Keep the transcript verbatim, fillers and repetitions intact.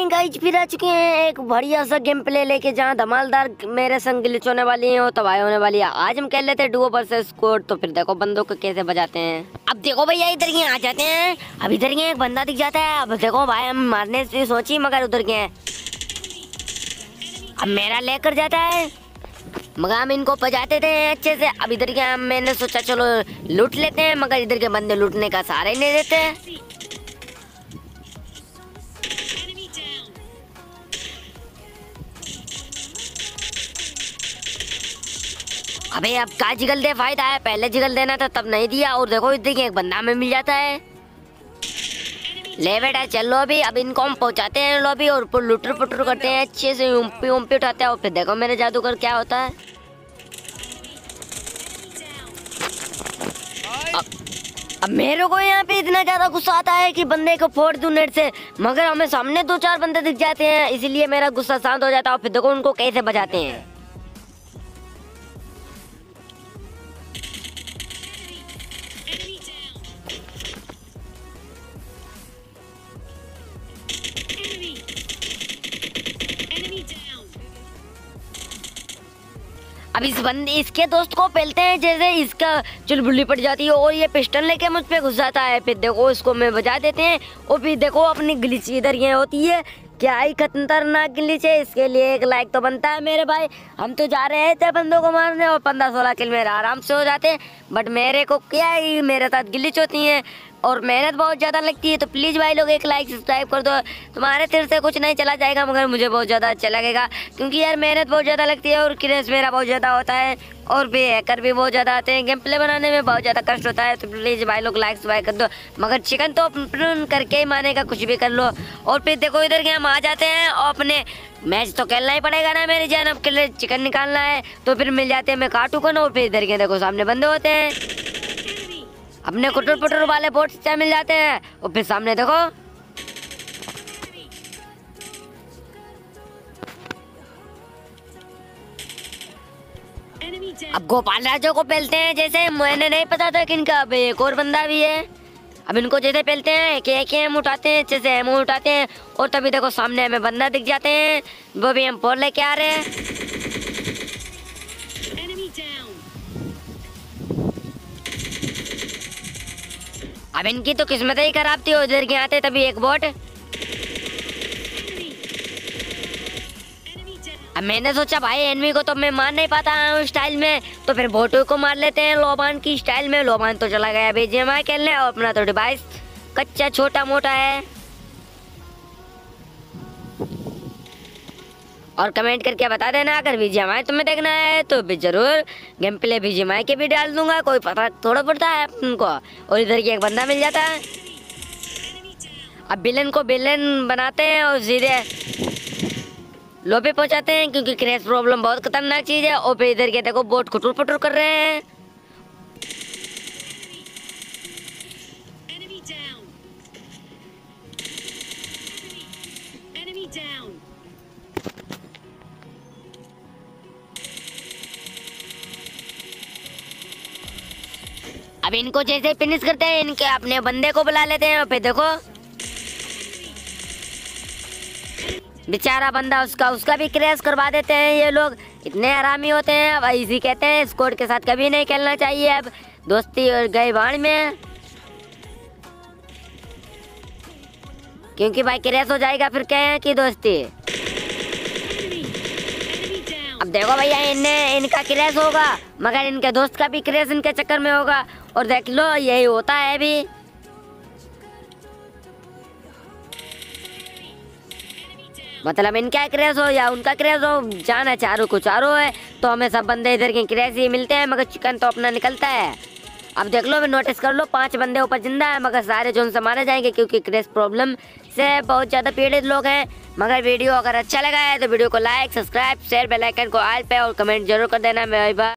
Guys फिर आ चुके हैं एक बढ़िया सा गेम प्ले लेके, जहाँ धमालदार मेरे संग ग्लिच होने वाली है और तबाही होने वाली है। आज हम खेल लेते हैं डुओ वर्सेस स्क्वाड। तो फिर देखो बंदों को कैसे बजाते हैं। अब देखो भैया इधर के आ जाते हैं। अब इधर के एक बंदा दिख जाता है। अब देखो भाई हम मारने से सोची मगर उधर के हैं। अब मेरा लेकर जाता है मगर हम इनको बजाते थे अच्छे से। अब इधर के मैंने सोचा चलो लूट लेते हैं, मगर इधर के बंदे लूटने का सहारा ही नहीं देते। अबे अब का जिगल दे फायदा है, पहले जिगल देना था तब नहीं दिया। और देखो इधर के एक बंदा हमें मिल जाता है। ले बेटा चल लॉबी। अब इनको हम पहुंचाते हैं लॉबी और ऊपर लुटर पुटर करते हैं अच्छे से, उम्पी उम्पी उठाते हैं। और फिर देखो मेरे जादूगर क्या होता है। अब, अब मेरे को यहाँ पे इतना ज्यादा गुस्सा आता है कि बंदे को फोड़ दूं नेट से, मगर हमें सामने दो चार बंदे दिख जाते हैं, इसीलिए मेरा गुस्सा शांत हो जाता है। और फिर देखो उनको कैसे बजाते हैं। अब इस बंदे इसके दोस्त को पेलते हैं, जैसे इसका चुलबुली पड़ जाती है और ये पिस्टल लेके मुझ पे घुस जाता है। फिर देखो इसको मैं बजा देते हैं। और फिर देखो अपनी ग्लिच इधर ये होती है, क्या ही खतरनाक ग्लिच है। इसके लिए एक लाइक तो बनता है मेरे भाई। हम तो जा रहे थे बंदों को मारने और पंद्रह सोलह किल मेरे आराम से हो जाते हैं, बट मेरे को क्या ही मेरे साथ ग्लिच होती है और मेहनत बहुत ज़्यादा लगती है। तो प्लीज़ भाई लोग एक लाइक सब्सक्राइब कर दो। तुम्हारे सिर से कुछ नहीं चला जाएगा, मगर मुझे बहुत ज़्यादा अच्छा लगेगा, क्योंकि यार मेहनत बहुत ज़्यादा लगती है और क्रेज मेरा बहुत ज़्यादा होता है और भी हैकर भी बहुत ज़्यादा आते हैं। गेम प्ले बनाने में बहुत ज़्यादा कष्ट होता है। तो प्लीज़ भाई लोग लाइक सब्सक्राइब कर दो, मगर चिकन तो अपन करके ही मानेगा, कुछ भी कर लो। और फिर देखो इधर के हम आ जाते हैं और अपने मैच तो खेलना ही पड़ेगा ना मेरी जान। अब के लिए चिकन निकालना है तो फिर मिल जाते हैं, मैं काटू को ना। और फिर इधर के देखो सामने बंदे होते हैं, अपने कुटर पुटर वाले बोट से मिल जाते हैं। और फिर सामने देखो अब गोपाल राजो को पेलते हैं, जैसे मैंने नहीं पता था कि इनका अब एक और बंदा भी है। अब इनको जैसे पेलते हैं एक एक एम उठाते हैं, अच्छे से एम उठाते हैं। और तभी देखो सामने हमें बंदा दिख जाते हैं, वो भी हम फोर लेके आ रहे हैं। अब इनकी तो किस्मत ही खराब थी, उधर के आते तभी एक बोट। अब मैंने सोचा भाई एनिमी को तो मैं मार नहीं पाता हूँ स्टाइल में, तो फिर बोटो को मार लेते हैं लोबान की स्टाइल में। लोबान तो चला गया बीजीएमआई खेलने और अपना तो डिवाइस कच्चा छोटा मोटा है। और कमेंट करके बता देना अगर बीजीएमआई तुम्हें देखना है तो भी जरूर गेम प्ले बीजीएमआई के भी डाल दूंगा, कोई पता थोड़ा पड़ता है उनको। और इधर की एक बंदा मिल जाता है। अब विलेन को विलेन बनाते हैं और सीधे लॉबी पहुंचाते हैं, क्योंकि क्रैश प्रॉब्लम बहुत खतरनाक चीज है। और फिर इधर के देखो बोट खुटुर पुटुर कर रहे हैं। अब इनको जैसे फिनिश करते हैं, इनके अपने बंदे को बुला लेते हैं। और फिर देखो बेचारा बंदा उसका उसका भी क्रैश करवा देते हैं ये लोग, इतने हरामी होते हैं। अब इसी कहते हैं स्क्वाड के साथ कभी नहीं खेलना चाहिए। अब दोस्ती और गई बाण में, क्योंकि भाई क्रैश हो जाएगा फिर क्या है कि दोस्ती। अब देखो भैया इन्हें इनका क्रैश होगा, मगर इनके दोस्त का भी क्रैश इनके चक्कर में होगा। और देख लो यही होता है भी। मतलब इनका क्रैश हो या उनका क्रैश हो, जाना चारों को चारों है। तो हमें सब बंदे इधर के क्रैश ही मिलते हैं, मगर चिकन तो अपना निकलता है। अब देख लो नोटिस कर लो पांच बंदे ऊपर जिंदा है, मगर सारे जोन से मारे जाएंगे, क्योंकि क्रैश प्रॉब्लम से बहुत ज़्यादा पीड़ित लोग हैं। मगर वीडियो अगर अच्छा लगा है तो वीडियो को like subscribe share bell icon को ऑल पे और कमेंट जरूर कर देना। मैं